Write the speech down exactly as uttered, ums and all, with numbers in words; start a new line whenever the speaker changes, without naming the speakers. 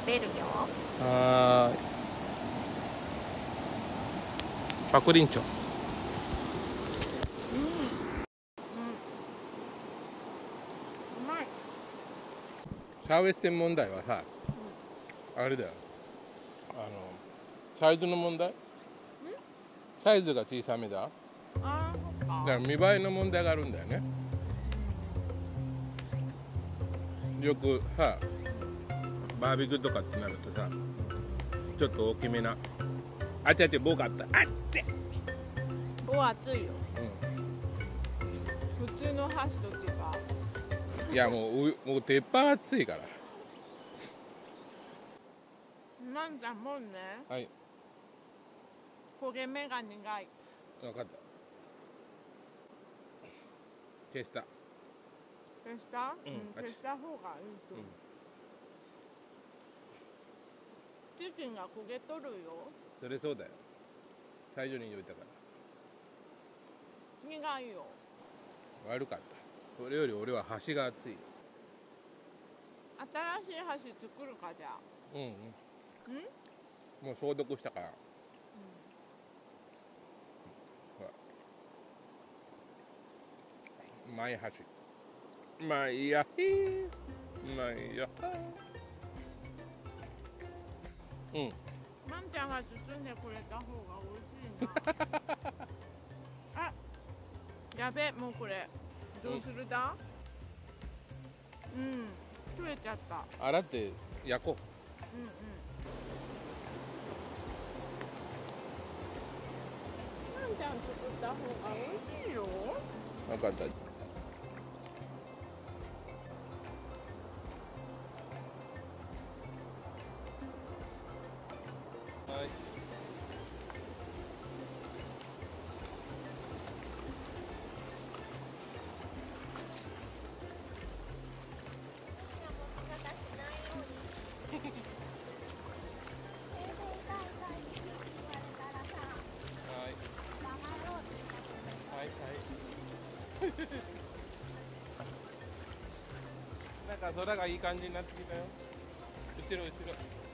べるよ。
はーい。パクリンチョ。
うん。うん。うまい。
シャウエッセン問題はさ、あれだよ。あの、サイズの問題？サイズが小さめだ。
ああ、そっか。
だから見栄えの問題があるんだよね。よくさ、バーベキューとかってなるとさ、ちょっと大きめな。あっちあっち棒があった。あっち。
棒熱いよ。
う
普通の箸と違う。
ん。いやもう、もう鉄板熱いから。
なんちゃんもんね。
はい。
焦げ目が苦い。
分かった。消した。
消した？
うん
うん、消した方がいいと思う。チキンが焦げとるよ。
それそうだよ。最初に言うたから。
苦いよ。
悪かった。それより俺は箸が熱い。
新しい箸作るかじゃあ。
うんうん。
うん？
もう消毒したから。ほら。うまい箸。うまいやひー。うまいやはー。うん。
まんちゃんが包んでくれた方が美味しいな。あ、やべ、もうこれどうするだ？うん、取れちゃった。
洗って焼こう。
うんうん。まんちゃん作った方が美味しいよ。
分かった。はい。はいはい。なんか空がいい感じになってきたよ。後ろ後ろ。